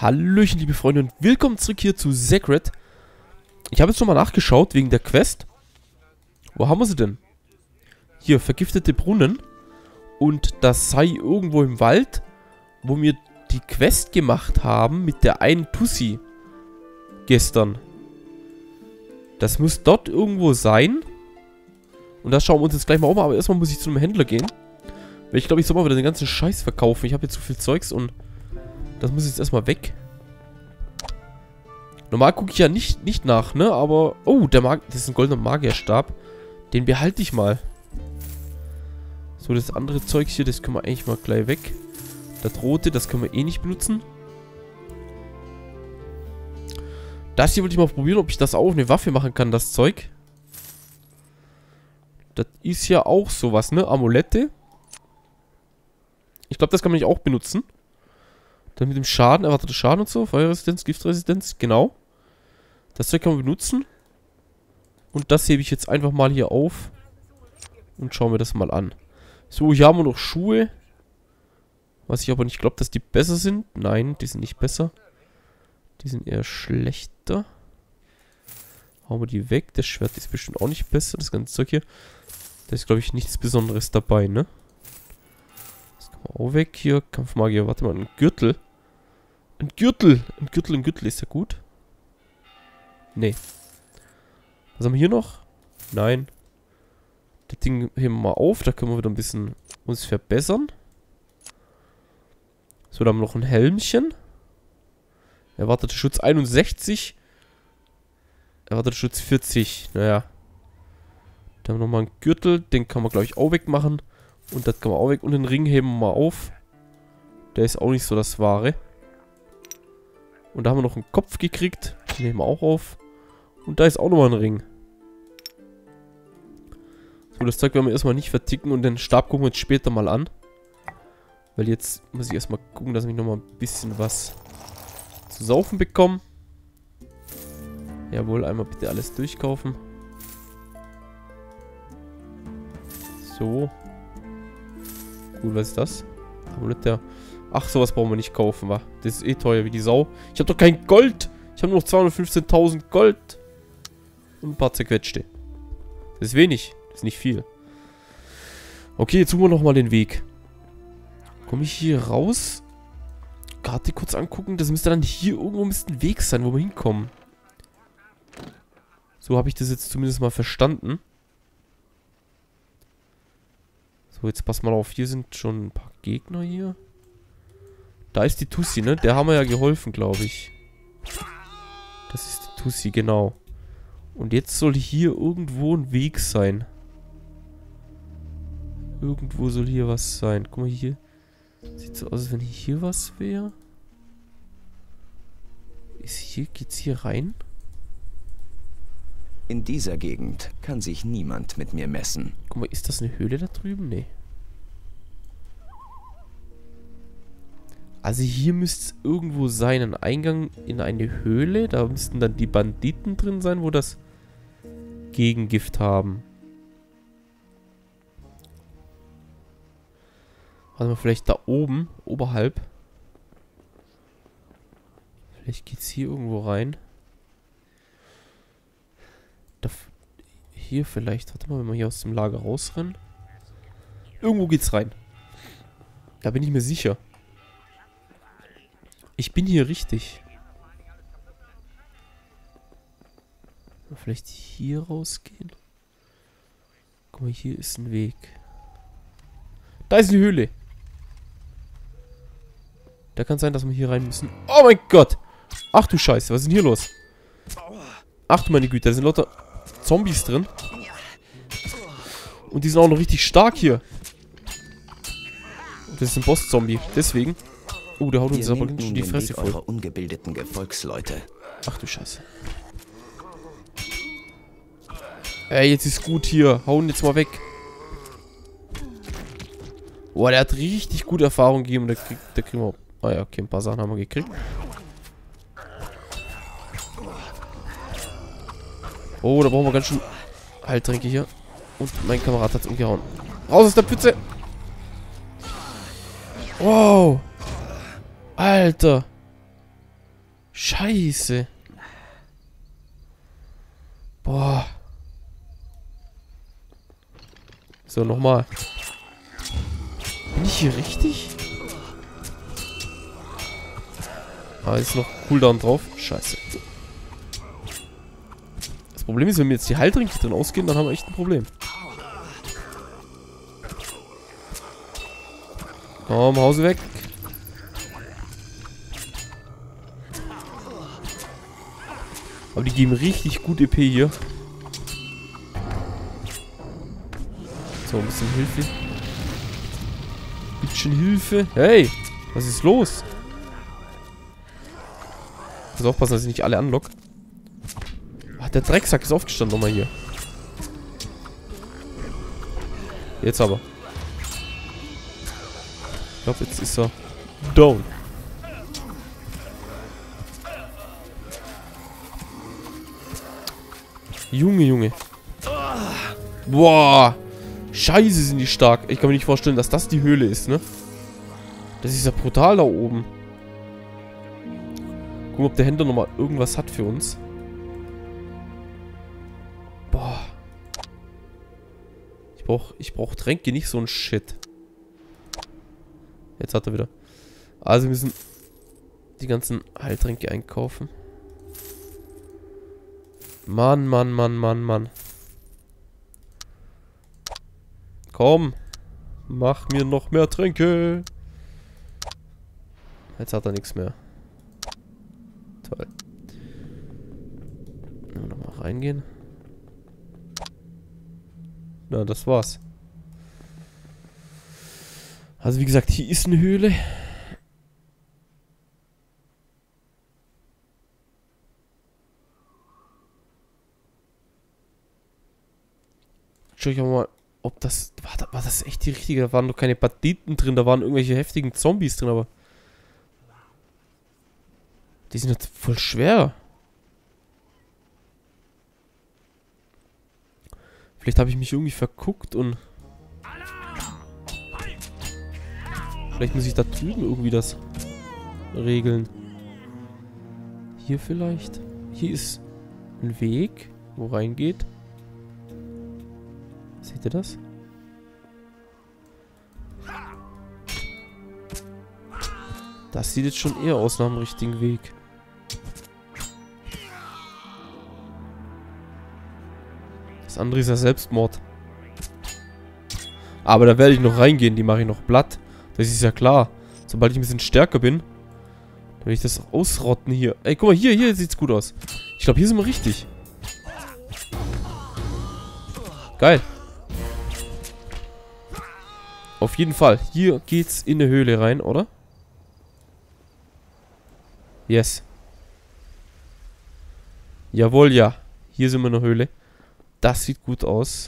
Hallöchen, liebe Freunde, und willkommen zurück hier zu Sacred. Ich habe jetzt schon mal nachgeschaut wegen der Quest. Wo haben wir sie denn? Hier, vergiftete Brunnen. Und das sei irgendwo im Wald, wo wir die Quest gemacht haben mit der einen Tussi gestern. Das muss dort irgendwo sein. Und das schauen wir uns jetzt gleich mal um. Aber erstmal muss ich zu einem Händler gehen. Weil ich glaube, ich soll mal wieder den ganzen Scheiß verkaufen. Ich habe jetzt so viel Zeugs und das muss jetzt erstmal weg. Normal gucke ich ja nicht nach, ne? Aber, oh, das ist ein goldener Magierstab. Den behalte ich mal. So, das andere Zeug hier, das können wir eigentlich mal gleich weg. Das rote, das können wir eh nicht benutzen. Das hier wollte ich mal probieren, ob ich das auch eine Waffe machen kann, das Zeug. Das ist ja auch sowas, ne? Amulette. Ich glaube, das kann man nicht auch benutzen. Dann mit dem Schaden, erwartete Schaden und so. Feuerresistenz, Giftresistenz, genau. Das Zeug kann man benutzen. Und das hebe ich jetzt einfach mal hier auf. Und schauen wir das mal an. So, hier haben wir noch Schuhe. Was ich aber nicht glaube, dass die besser sind. Nein, die sind nicht besser. Die sind eher schlechter. Hauen wir die weg. Das Schwert ist bestimmt auch nicht besser. Das ganze Zeug hier. Da ist, glaube ich, nichts Besonderes dabei, ne? Das kann man auch weg hier. Kampfmagier, warte mal, ein Gürtel. Ein Gürtel. Ein Gürtel ist ja gut. Nee. Was haben wir hier noch? Nein. Das Ding heben wir mal auf. Da können wir wieder ein bisschen uns verbessern. So, da haben wir noch ein Helmchen. Erwartete Schutz 61. Erwartete Schutz 40. Naja. Da haben wir nochmal einen Gürtel. Den kann man, glaube ich, auch wegmachen. Und das kann man auch weg. Und den Ring heben wir mal auf. Der ist auch nicht so das Wahre. Und da haben wir noch einen Kopf gekriegt. Den nehmen wir auch auf. Und da ist auch nochmal ein Ring. So, das Zeug werden wir erstmal nicht verticken. Und den Stab gucken wir uns später mal an. Weil jetzt muss ich erstmal gucken, dass ich nochmal ein bisschen was zu saufen bekomme. Jawohl, einmal bitte alles durchkaufen. So. Gut, was ist das? Amulette. Ach, sowas brauchen wir nicht kaufen, wa? Das ist eh teuer wie die Sau. Ich habe doch kein Gold. Ich habe nur noch 215.000 Gold. Und ein paar zerquetschte. Das ist wenig. Das ist nicht viel. Okay, jetzt suchen wir nochmal den Weg. Komme ich hier raus? Karte kurz angucken. Das müsste dann hier irgendwo ein Weg sein, wo wir hinkommen. So habe ich das jetzt zumindest mal verstanden. So, jetzt pass mal auf. Hier sind schon ein paar Gegner hier. Da ist die Tussi, ne? Der haben wir ja geholfen, glaube ich. Das ist die Tussi, genau. Und jetzt soll hier irgendwo ein Weg sein. Irgendwo soll hier was sein. Guck mal hier. Sieht so aus, als wenn hier was wäre. Geht's hier rein? In dieser Gegend kann sich niemand mit mir messen. Guck mal, ist das eine Höhle da drüben? Nee. Also hier müsste es irgendwo sein, ein Eingang in eine Höhle. Da müssten dann die Banditen drin sein, wo das Gegengift haben. Warte mal, vielleicht da oben, oberhalb. Vielleicht geht es hier irgendwo rein. Hier vielleicht. Warte mal, wenn wir hier aus dem Lager rausrennen. Irgendwo geht's rein. Da bin ich mir sicher. Ich bin hier richtig. Vielleicht hier rausgehen. Guck mal, hier ist ein Weg. Da ist eine Höhle. Da kann sein, dass wir hier rein müssen. Oh mein Gott! Ach du Scheiße, was ist denn hier los? Ach du meine Güte, da sind lauter Zombies drin. Und die sind auch noch richtig stark hier. Das ist ein Boss-Zombie, deswegen. Oh, der haut uns aber ganz schön die Fresse voll. Ungebildeten Gefolgsleute. Ach du Scheiße. Ey, jetzt ist gut hier. Hauen jetzt mal weg. Boah, der hat richtig gute Erfahrung gegeben. Da kriegen wir... Ah ja, okay, ein paar Sachen haben wir gekriegt. Oh, da brauchen wir ganz schön Heiltränke hier. Und mein Kamerad hat es umgehauen. Raus aus der Pfütze! Wow! Alter! Scheiße. Boah. So, nochmal. Bin ich hier richtig? Ah, ist noch Cooldown drauf. Scheiße. Das Problem ist, wenn mir jetzt die Heiltränke drin ausgehen, dann haben wir echt ein Problem. Komm, Hause weg. Aber die geben richtig gut EP hier. So, ein bisschen Hilfe. Bisschen Hilfe. Hey, was ist los? Ich muss aufpassen, dass ich nicht alle anlock. Ach, der Drecksack ist aufgestanden nochmal hier. Jetzt aber. Ich glaube, jetzt ist er down. Junge, Junge. Boah. Scheiße, sind die stark. Ich kann mir nicht vorstellen, dass das die Höhle ist, ne? Das ist ja brutal da oben. Gucken, ob der Händler nochmal irgendwas hat für uns. Boah. Ich brauch Tränke, nicht so ein Shit. Jetzt hat er wieder. Also wir müssen die ganzen Heiltränke einkaufen. Mann, Mann, Mann, Mann, Mann. Komm. Mach mir noch mehr Tränke. Jetzt hat er nichts mehr. Toll. Nochmal reingehen. Na, das war's. Also wie gesagt, hier ist eine Höhle. Schau ich mal, ob das... War das echt die richtige? Da waren doch keine Banditen drin, da waren irgendwelche heftigen Zombies drin, aber... Die sind jetzt voll schwer. Vielleicht habe ich mich irgendwie verguckt und... Vielleicht muss ich da drüben irgendwie das regeln. Hier vielleicht? Hier ist ein Weg, wo reingeht. Seht ihr das? Das sieht jetzt schon eher aus nach dem richtigen Weg. Das andere ist ja Selbstmord. Aber da werde ich noch reingehen, die mache ich noch platt. Das ist ja klar. Sobald ich ein bisschen stärker bin, dann werde ich das ausrotten hier. Ey, guck mal, hier sieht's gut aus. Ich glaube, hier sind wir richtig. Geil. Auf jeden Fall. Hier geht's in eine Höhle rein, oder? Yes. Jawohl, ja. Hier sind wir in der Höhle. Das sieht gut aus.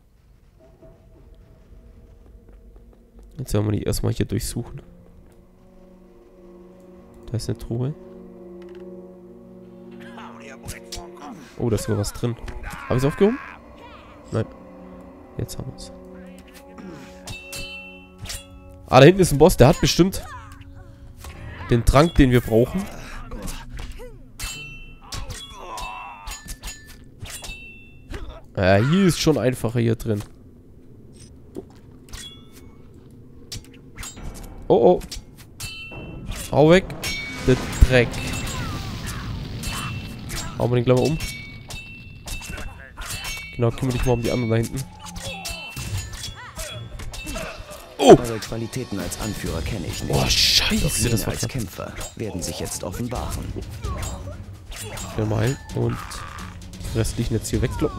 Jetzt werden wir die erstmal hier durchsuchen. Da ist eine Truhe. Oh, da ist sogar was drin. Habe ich es aufgehoben? Nein. Jetzt haben wir es. Ah, da hinten ist ein Boss. Der hat bestimmt den Trank, den wir brauchen. Ja, hier ist schon einfacher hier drin. Oh, oh. Hau weg. Der Dreck. Hauen wir den gleich mal um. Genau, kümmere dich mal um die anderen da hinten. Oh! Eure Qualitäten als Anführer kenne ich nicht. Oh, scheiße, das war als Kämpfer werden sich jetzt offenbaren. Schnell mal heilen und die restlichen jetzt hier wegkloppen.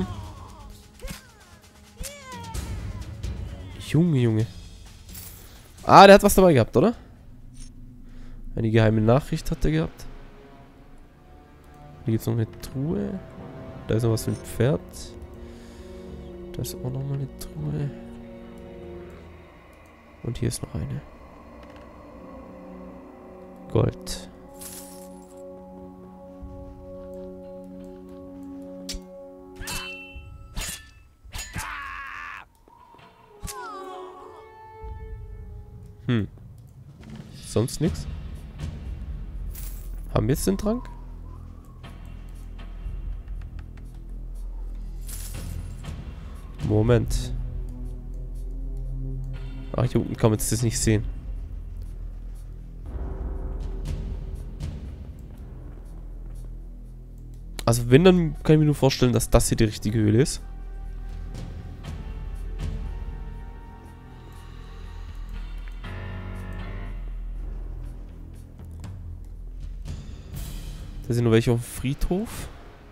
Junge, Junge. Ah, der hat was dabei gehabt, oder? Eine geheime Nachricht hat er gehabt. Hier gibt es noch eine Truhe. Da ist noch was für ein Pferd. Da ist auch noch mal eine Truhe. Und hier ist noch eine. Gold. Sonst nichts? Haben wir jetzt den Trank? Moment. Ach, hier unten kann man jetzt das nicht sehen. Also wenn, dann kann ich mir nur vorstellen, dass das hier die richtige Höhle ist. Da sind noch welche auf dem Friedhof.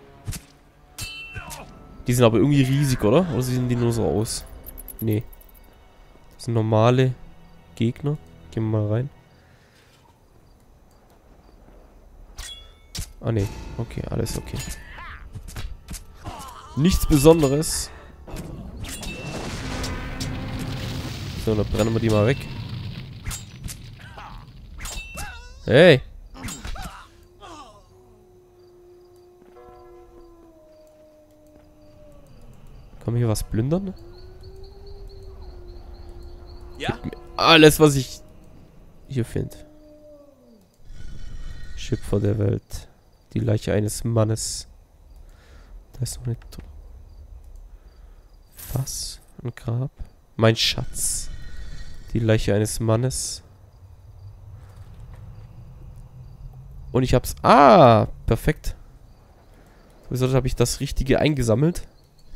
Die sind aber irgendwie riesig, oder? Oder sehen die nur so aus? Nee. Das sind normale Gegner. Gehen wir mal rein. Ah, nee. Okay, alles okay. Nichts Besonderes. So, dann brennen wir die mal weg. Hey! Kann man hier was plündern? Ja? Alles, was ich hier finde. Schöpfer der Welt. Die Leiche eines Mannes. Da ist noch nicht... Was? Ein Grab? Mein Schatz. Die Leiche eines Mannes. Und ich hab's... Ah! Perfekt. Wieso habe ich das Richtige eingesammelt?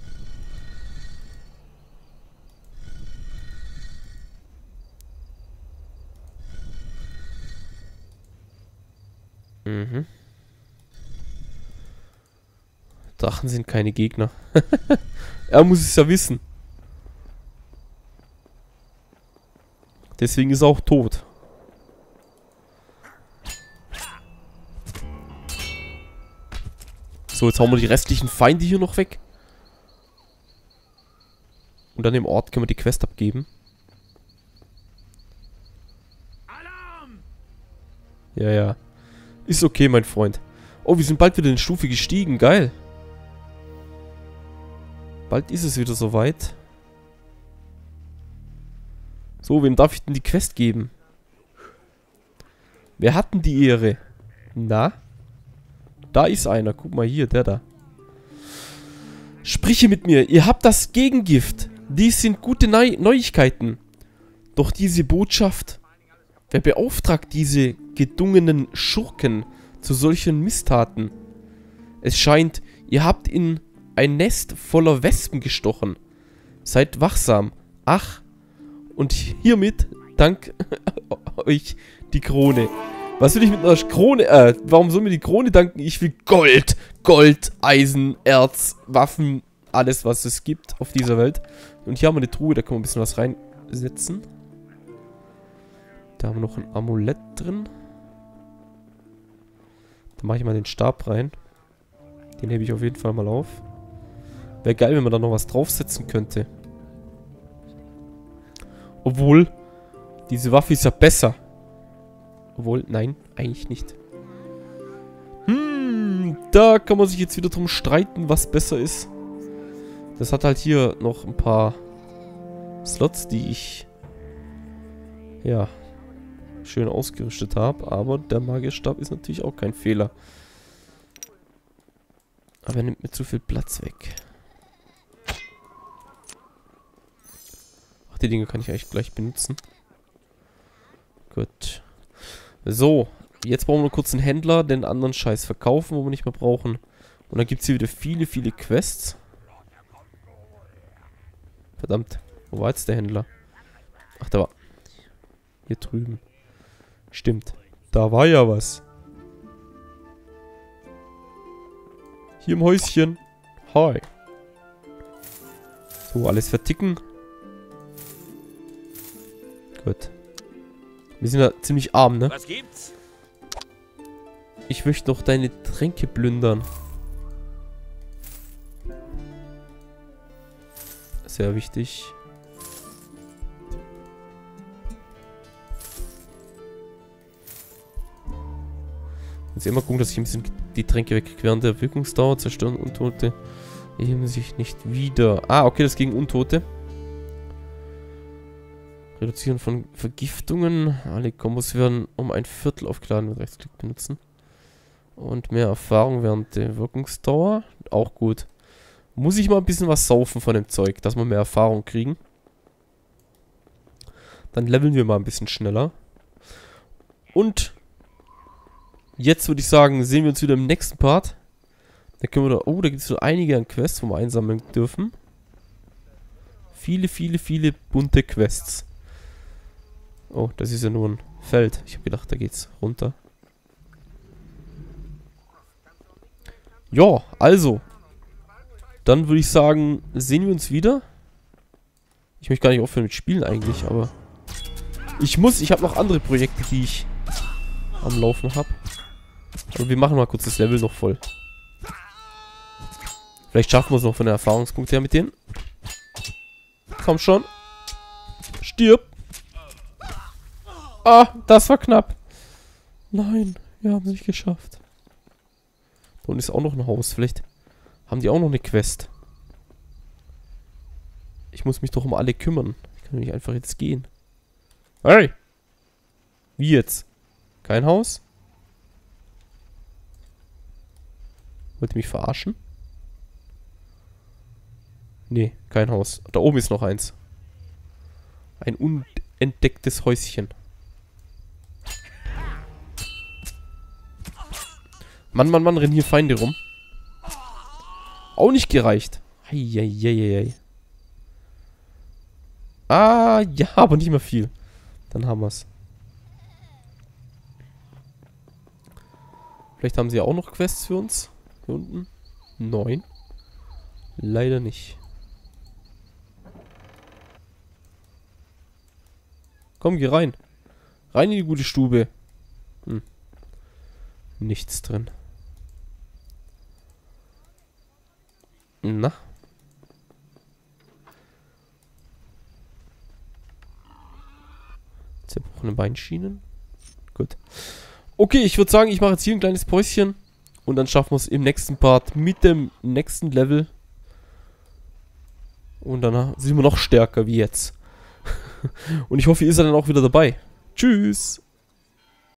Mhm. Drachen sind keine Gegner. Er muss es ja wissen. Deswegen ist er auch tot. So, jetzt hauen wir die restlichen Feinde hier noch weg. Und dann im Ort können wir die Quest abgeben. Ja, ja. Ist okay, mein Freund. Oh, wir sind bald wieder in Stufe gestiegen. Geil. Bald ist es wieder soweit. So, wem darf ich denn die Quest geben? Wer hat denn die Ehre? Na? Da ist einer. Guck mal hier, der da. Spreche mit mir. Ihr habt das Gegengift. Dies sind gute Neuigkeiten. Doch diese Botschaft... Wer beauftragt diese gedungenen Schurken zu solchen Misstaten? Es scheint, ihr habt in ein Nest voller Wespen gestochen. Seid wachsam. Ach, und hiermit dank euch die Krone. Was will ich mit einer Krone? Warum soll mir die Krone danken? Ich will Gold. Gold, Eisen, Erz, Waffen, alles, was es gibt auf dieser Welt. Und hier haben wir eine Truhe, da können wir ein bisschen was reinsetzen. Da haben wir noch ein Amulett drin. Da mache ich mal den Stab rein. Den hebe ich auf jeden Fall mal auf. Wäre geil, wenn man da noch was draufsetzen könnte. Obwohl, diese Waffe ist ja besser. Obwohl, nein, eigentlich nicht. Da kann man sich jetzt wieder drum streiten, was besser ist. Das hat halt hier noch ein paar Slots, die ich... Ja... schön ausgerüstet habe, aber der Magierstab ist natürlich auch kein Fehler. Aber er nimmt mir zu viel Platz weg. Ach, die Dinge kann ich eigentlich gleich benutzen. Gut. So, jetzt brauchen wir nur kurz einen Händler, den anderen Scheiß verkaufen, wo wir nicht mehr brauchen. Und dann gibt es hier wieder viele, viele Quests. Verdammt, wo war jetzt der Händler? Ach, da war... Hier drüben. Stimmt. Da war ja was. Hier im Häuschen. Hi. So, alles verticken. Gut. Wir sind ja ziemlich arm, ne? Was gibt's? Ich möchte noch deine Tränke plündern. Sehr wichtig. Jetzt immer gucken, dass ich ein bisschen die Tränke wegkriege. Während der Wirkungsdauer zerstören Untote erheben sich nicht wieder. Ah, okay, das gegen Untote. Reduzieren von Vergiftungen. Alle Kombos werden um ein Viertel aufgeladen mit Rechtsklick benutzen. Und mehr Erfahrung während der Wirkungsdauer. Auch gut. muss ich mal ein bisschen was saufen von dem Zeug, dass wir mehr Erfahrung kriegen. Dann leveln wir mal ein bisschen schneller. Und jetzt würde ich sagen, sehen wir uns wieder im nächsten Part. Da können wir da... Oh, da gibt es so einige an Quests, wo wir einsammeln dürfen. Viele bunte Quests. Oh, das ist ja nur ein Feld. Ich habe gedacht, da geht's runter. Ja, also. Dann würde ich sagen, sehen wir uns wieder. Ich möchte gar nicht aufhören mit Spielen eigentlich, aber... Ich habe noch andere Projekte, die ich am Laufen habe. Aber wir machen mal kurz das Level noch voll. Vielleicht schaffen wir es noch von der Erfahrungspunkte her mit denen. Komm schon. Stirb. Ah, das war knapp. Nein, wir haben es nicht geschafft. Da unten ist auch noch ein Haus. Vielleicht haben die auch noch eine Quest. Ich muss mich doch um alle kümmern. Ich kann nicht einfach jetzt gehen. Hey! Wie jetzt? Kein Haus? Wollt ihr mich verarschen? Nee, kein Haus. Da oben ist noch eins. Ein unentdecktes Häuschen. Mann, rennen hier Feinde rum. Auch nicht gereicht. Eieieiei. Ah, ja, aber nicht mehr viel. Dann haben wir's. Vielleicht haben sie ja auch noch Quests für uns. Hier unten. 9. Leider nicht. Komm, geh rein. Rein in die gute Stube. Nichts drin. Na? Zerbrochene Beinschienen. Gut. Okay, ich würde sagen, ich mache jetzt hier ein kleines Päuschen. Und dann schaffen wir es im nächsten Part mit dem nächsten Level. Und dann sind wir noch stärker wie jetzt. Und ich hoffe, ihr seid dann auch wieder dabei. Tschüss!